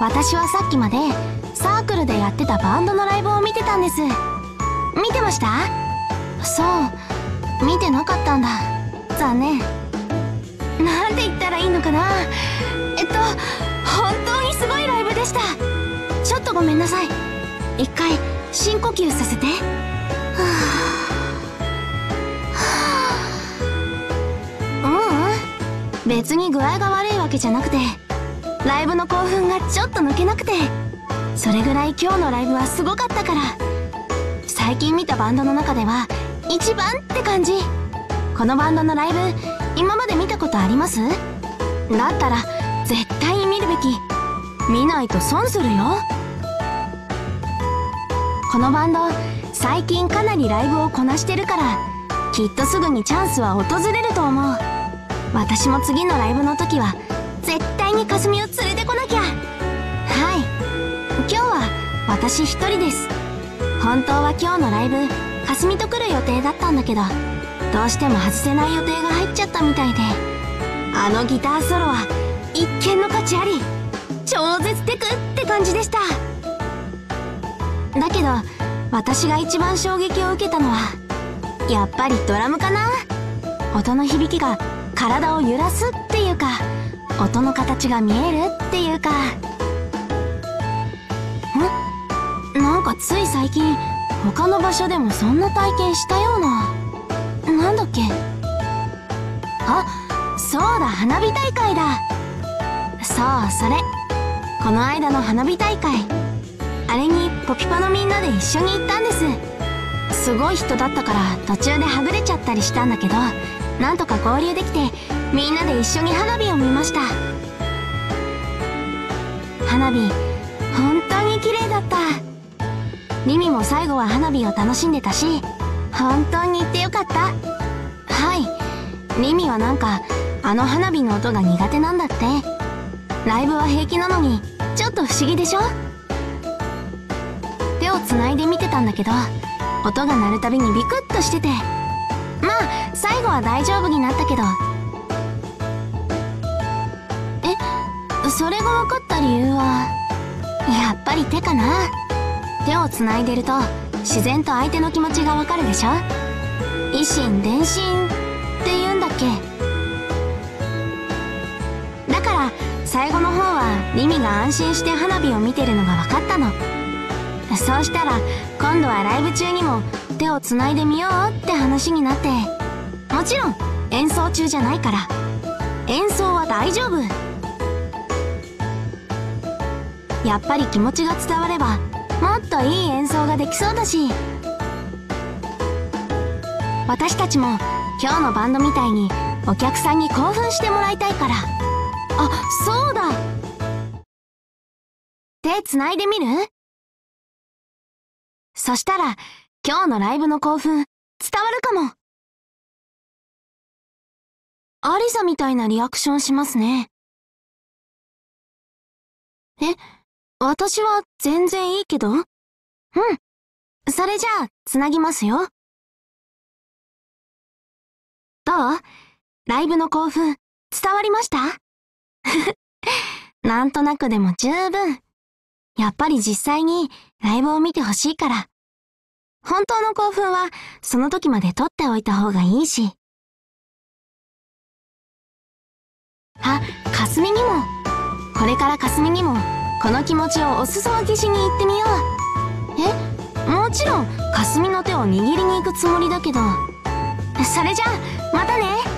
私はさっきまでサークルでやってたバンドのライブを見てたんです。見てました？そう、見てなかったんだ。残念。なんて言ったらいいのかな。本当にすごいライブでした。ちょっとごめんなさい。一回深呼吸させて。別に具合が悪いわけじゃなくて、ライブの興奮がちょっと抜けなくて、それぐらい今日のライブはすごかったから。最近見たバンドの中では一番って感じ。このバンドのライブ今まで見たことあります？だったら絶対に見るべき。見ないと損するよ。このバンド最近かなりライブをこなしてるから、きっとすぐにチャンスは訪れると思う。私も次のライブの時は絶対にかすみを連れてこなきゃ。はい、今日は私一人です。本当は今日のライブかすみと来る予定だったんだけど、どうしても外せない予定が入っちゃったみたいで、あのギターソロは一見の価値あり、超絶テクって感じでした。だけど私が一番衝撃を受けたのはやっぱりドラムかな。音の響きが体を揺らすっていうか、音の形が見えるっていうか。なんかつい最近他の場所でもそんな体験したような。なんだっけ。あ、そうだ、花火大会だ。そう、それ。この間の花火大会、あれにポピパのみんなで一緒に行ったんです。すごい人だったから途中ではぐれちゃったりしたんだけど、なんとか合流できてみんなで一緒に花火を見ました。花火本当に綺麗だった。リミも最後は花火を楽しんでたし、本当に行ってよかった。はい、リミはなんかあの花火の音が苦手なんだって。ライブは平気なのにちょっと不思議でしょ。手をつないで見てたんだけど、音が鳴るたびにビクッとしてて、まあ最後は大丈夫になったけど。それが分かった理由はやっぱり手かな。手をつないでると自然と相手の気持ちが分かるでしょ。以心伝心って言うんだっけ。だから最後の方はリミが安心して花火を見てるのが分かったの。そうしたら今度はライブ中にも手をつないでみようって話になって、もちろん演奏中じゃないから、演奏は大丈夫。やっぱり気持ちが伝わればもっといい演奏ができそうだし、私たちも今日のバンドみたいにお客さんに興奮してもらいたいから。あ、そうだ、手つないでみる？そしたら今日のライブの興奮伝わるかも。アリサみたいなリアクションしますね。私は全然いいけど。それじゃあつなぎますよ。どう？ライブの興奮伝わりました？なんとなくでも十分。やっぱり実際にライブを見てほしいから。本当の興奮はその時まで撮っておいた方がいいし。あ、かすみにも。これからかすみにもこの気持ちをお裾分けしに行ってみよう。もちろんかすみの手を握りに行くつもりだけど。それじゃあまたね。